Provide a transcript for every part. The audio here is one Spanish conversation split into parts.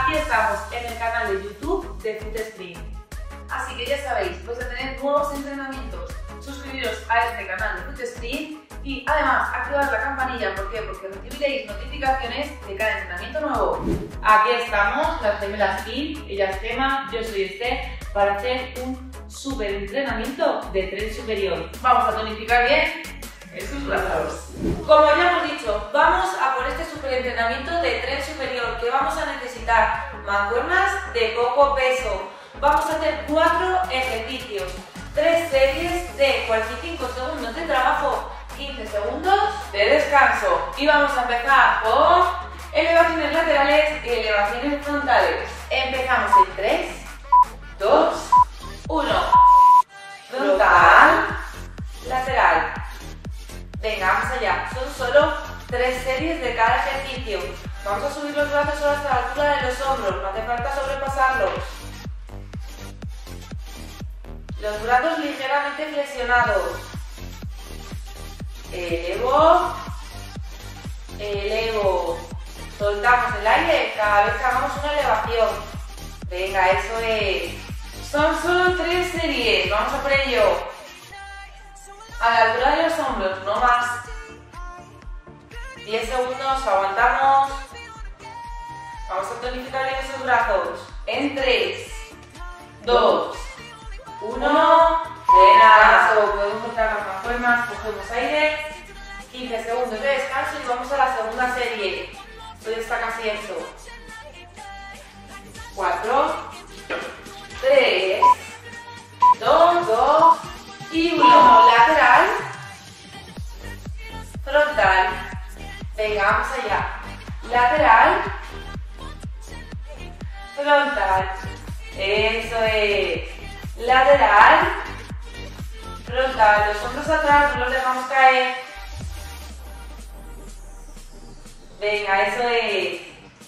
Aquí estamos en el canal de YouTube de FootStream. Así que ya sabéis, vais a tener nuevos entrenamientos. Suscribiros a este canal de FootStream y además activad la campanilla. ¿Por qué? Porque recibiréis notificaciones de cada entrenamiento nuevo. Aquí estamos, las gemelas Kim, ella es Gema, yo soy Esther, para hacer un super entrenamiento de tren superior. Vamos a tonificar bien esos brazos. Como ya hemos dicho, vamos a por este super entrenamiento de tren superior que vamos a necesitar mancuernas de poco peso. Vamos a hacer 4 ejercicios, 3 series de 45 segundos de trabajo, 15 segundos de descanso. Y vamos a empezar con elevaciones laterales y elevaciones frontales. Empezamos en 3, 2, 1. Frontal, lateral. Venga, vamos allá. Son solo 3 series de cada ejercicio. Vamos a subir los brazos solo hasta la altura de los hombros, no hace falta sobrepasarlos. Los brazos ligeramente flexionados. Elevo, elevo. Soltamos el aire cada vez que hagamos una elevación. Venga, eso es. Son solo 3 series, vamos a por ello. A la altura de los hombros, no más. 10 segundos, aguantamos. Vamos a tonificar bien esos brazos. En 3, 2, 1. Buena. Podemos soltar las mancuernas, cogemos aire. 15 segundos de descanso y vamos a la segunda serie. Esto ya está casi hecho. 4, 3, 2 y 1. Lateral, frontal. Venga, vamos allá. Lateral, frontal. Eso es. Lateral, frontal. Los hombros atrás, no los dejamos caer. Venga, eso es.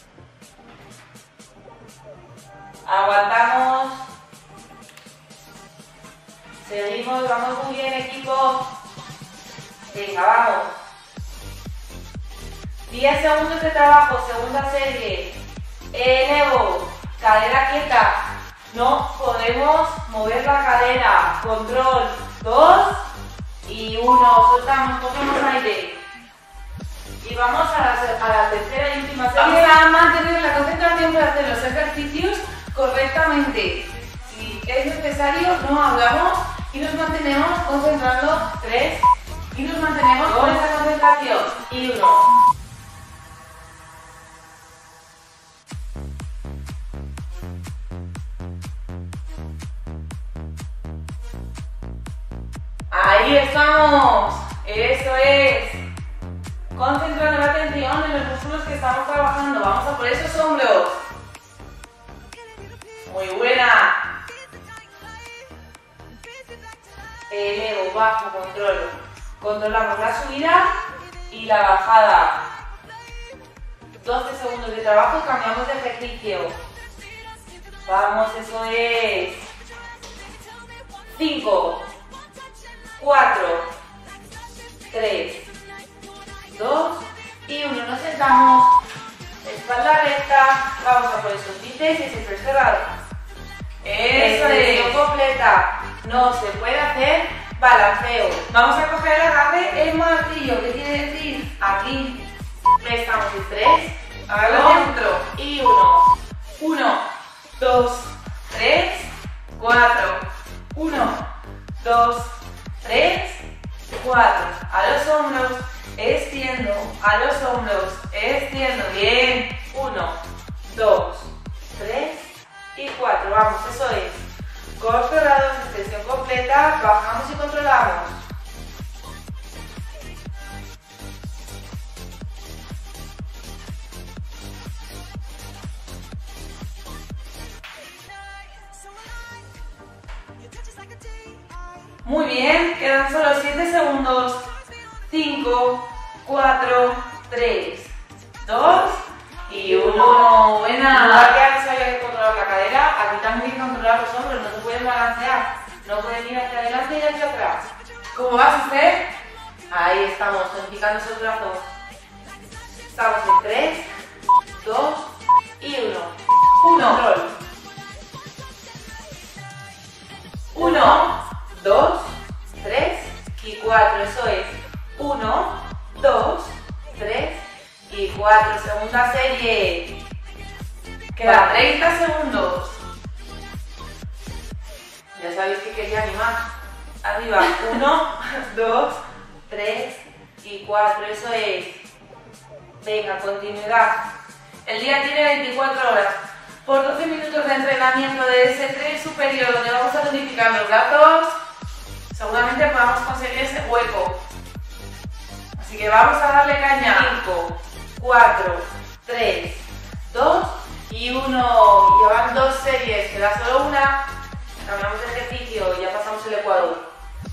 Aguantamos. Seguimos, vamos muy bien, equipo. Venga, vamos. 10 segundos de trabajo, segunda serie. Elevo, cadera quieta. No podemos mover la cadera. Control, 2 y 1. Soltamos, cogemos aire. Y vamos a la tercera y última serie. Vamos a mantener la concentración para hacer los ejercicios correctamente. Si es necesario, no hablamos y nos mantenemos concentrando. 3 y nos mantenemos con esa concentración. Y 1. Ahí estamos. Eso es. Concentrando la atención en los músculos que estamos trabajando. Vamos a por esos hombros. Muy buena. Elevo, bajo, controlo. Controlamos la subida y la bajada. 12 segundos de trabajo y cambiamos de ejercicio. Vamos, eso es. 5, 4, 3, 2 y 1. Nos sentamos. Espalda recta. Vamos a por esos bíceps y siempre cerrado. Eso es. Completa. No se puede hacer balanceo. Vamos a coger el agarre, el martillo. ¿Qué quiere decir? Aquí. Estamos en 3, 2 y 1. 1, 2, 3, 4. 1, 2, 3, 4. A los hombros, extiendo. A los hombros, extiendo. Bien. 1, 2, 3 y 4. Vamos, eso es. Codos cerrados, extensión completa. Bajamos y controlamos. Muy bien, quedan solo 7 segundos. 5, 4, 3, 2 y 1. Buena. Igual que antes había que controlar la cadera, aquí también hay que controlar los hombros, no se pueden balancear. No pueden ir hacia adelante y hacia atrás. ¿Cómo vas, Esther? Ahí estamos, tonificando esos brazos. Estamos en 3, 2 y 1. 1. 1, 2, 3 y 4. Eso es. 1, 2, 3 y 4. Segunda serie. Queda 30 segundos. Ya sabéis que quería animar. Arriba. 1, 2, 3 y 4. Eso es. Venga, continuidad. El día tiene 24 horas. Por 12 minutos de entrenamiento de ese tren superior donde vamos a tonificar los brazos, seguramente podamos conseguir ese hueco. Así que vamos a darle caña. 5, 4, 3, 2 y 1. Y llevan 2 series, queda solo una. Cambiamos de ejercicio y ya pasamos el ecuador.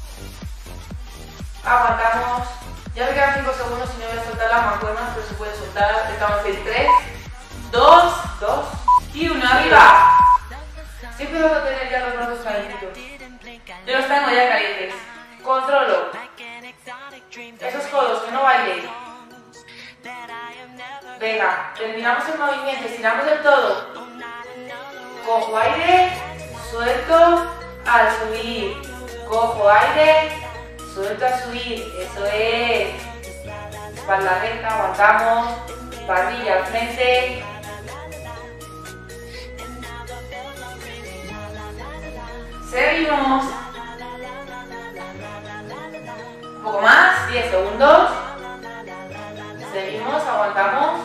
Aguantamos. Ya me quedan 5 segundos y no voy a soltar las mancuernas, pero se puede soltar. Estamos en 3, 2 y 1. Arriba. Siempre debo tener ya los brazos calientitos. Yo los tengo ya calientes. Controlo. Esos codos, que no bailen. Venga, terminamos el movimiento, estiramos del todo. Cojo aire, suelto al subir. Cojo aire, suelto al subir. Eso es. Espalda recta, aguantamos. Barbilla al frente. Seguimos. Un poco más, 10 segundos. Seguimos, aguantamos.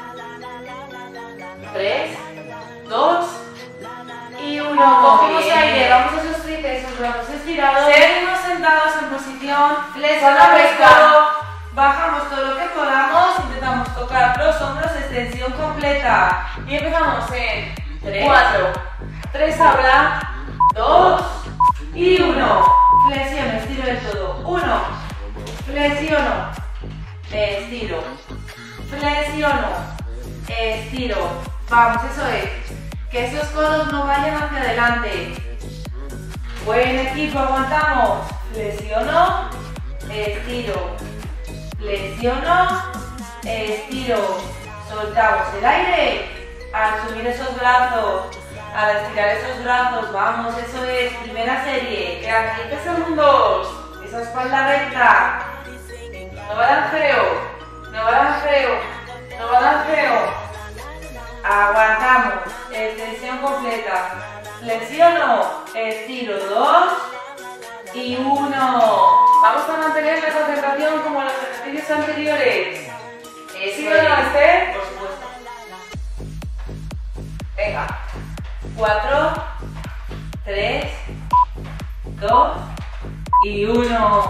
3, 2 y 1. Cogemos aire, vamos a esos tríceps, esos brazos estirados. Seguimos sentados en posición flexionada. Bajamos todo lo que podamos, intentamos tocar los hombros, extensión completa. Y empezamos en 4, 3 ahora, 2 y 1. Flexiono, estiro del todo. 1, flexiono, estiro, flexiono, estiro. Vamos, eso es. Que esos codos no vayan hacia adelante. Buen equipo, aguantamos. Flexiono, estiro, flexiono, estiro. Soltamos el aire al subir esos brazos. Al estirar esos brazos, vamos, eso es, primera serie, quedan 15 segundos, esa espalda recta, no balanceo, no balanceo, no balanceo, aguantamos, extensión completa, flexiono, estiro, 2 y 1, vamos a mantener la concentración como en los ejercicios anteriores, ¿sí lo van a hacer? Por supuesto, venga. 4, 3, 2 y 1.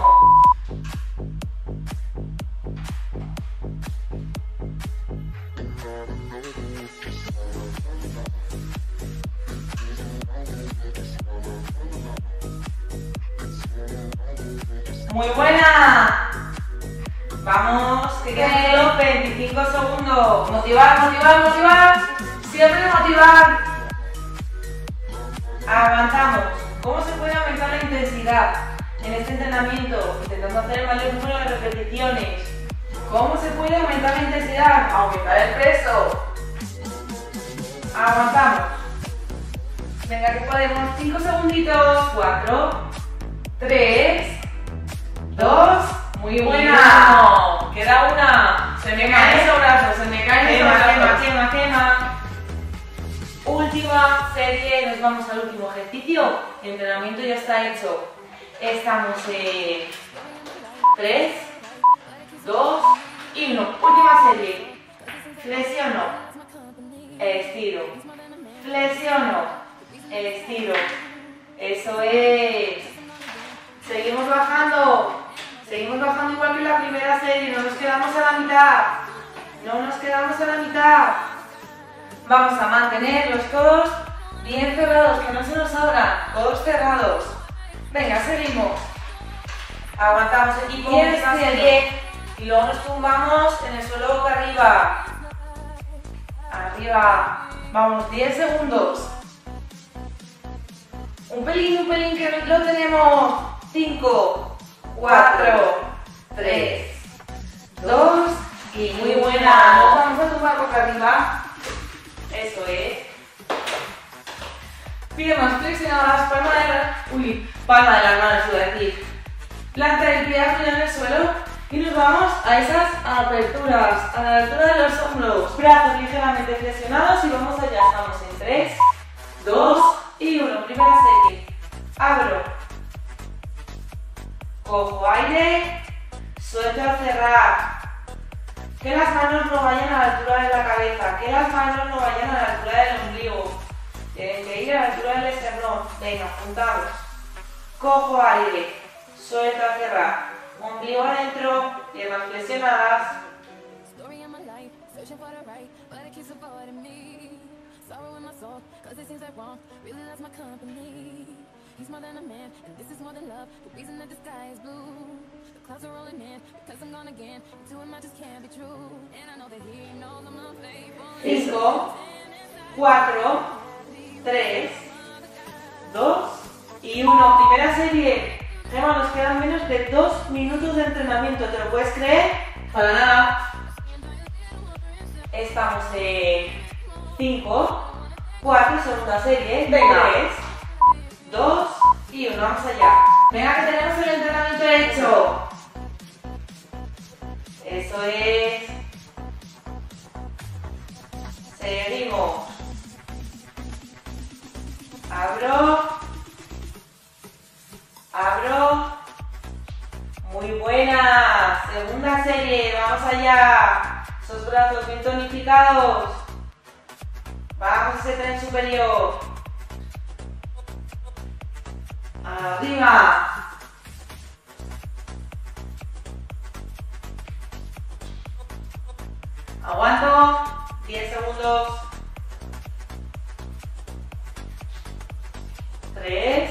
Muy buena. Vamos, que quedan solo 25 segundos. Motivar, motivar, motivar. Siempre motivar. Avanzamos. ¿Cómo se puede aumentar la intensidad en este entrenamiento? Intentando hacer el mayor número de repeticiones. ¿Cómo se puede aumentar la intensidad? Aumentar el peso. Avanzamos. Venga, que podemos. 5 segunditos. 4, 3, 2. Muy buena. Queda una. Se me caen esos brazos. Se me caen esos brazos. Quema, quema. Última serie, nos vamos al último ejercicio. El entrenamiento ya está hecho. Estamos en 3, 2 y 1. Última serie. Flexiono, estiro, flexiono, estiro. Eso es. Seguimos bajando igual que en la primera serie. No nos quedamos a la mitad. No nos quedamos a la mitad. Vamos a mantener los codos bien cerrados, que no se nos abran, codos cerrados. Venga, seguimos. Aguantamos equipo, y luego nos tumbamos en el suelo boca arriba. Arriba. Vamos, 10 segundos. Un pelín que lo tenemos. 5, 4, 3, 2 y muy buena. Nos vamos a tumbar boca arriba. Eso es. Piernas flexionadas, palma de las manos, iba a decir. Planta del pie apoyado en el suelo y nos vamos a esas aperturas, a la altura de los hombros. Brazos ligeramente flexionados y vamos allá. Estamos en 3, 2 y 1. Primera serie. Abro. Cojo aire. Suelto al cerrar. Que las manos no vayan a la altura de la cabeza. Que las manos no vayan a la altura del ombligo. Tienen que ir a la altura del esternón. Venga, juntamos. Cojo aire. Suelto a cerrar. Ombligo adentro. Piernas flexionadas. Cinco, 4, 3, 2 y 1. Primera serie. Gemma, nos quedan menos de 2 minutos de entrenamiento. ¿Te lo puedes creer? Para nada. Estamos en 5, 4, segunda serie. Venga. 3, 2 y 1. Vamos allá. Venga, que tenemos el entrenamiento hecho. Eso es. Seguimos. Abro. Abro. Muy buena. Segunda serie. Vamos allá. Esos brazos bien tonificados. Vamos a ese tren superior. Arriba. Aguanto. 10 segundos. 3,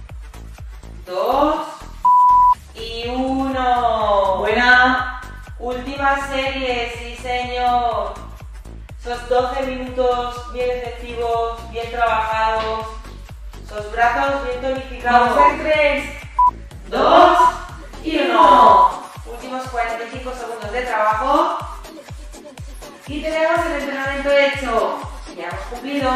2 y 1. Buena. Última serie, sí señor. Esos 12 minutos bien efectivos, bien trabajados. Esos brazos bien tonificados. Vamos en 3, 2 y 1. Últimos 45 segundos de trabajo. Y tenemos el entrenamiento hecho. Ya hemos cumplido.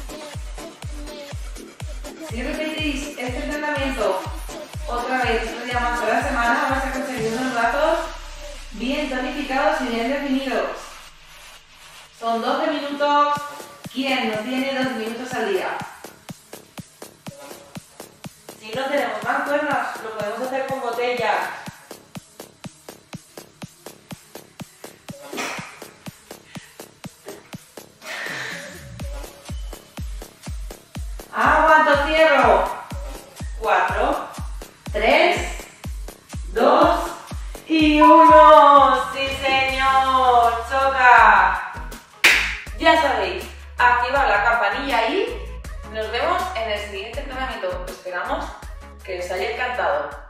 Si repetís este entrenamiento otra vez, otro día más a la semana, vais a conseguir unos brazos bien tonificados y bien definidos. Son 12 minutos. ¿Quién no tiene 2 minutos al día? Si no tenemos mancuernas, lo podemos hacer con botellas. Aguanto, cierro. 4, 3, 2 y 1. Sí, señor. Choca. Ya sabéis, activad la campanilla y nos vemos en el siguiente entrenamiento. Esperamos que os haya encantado.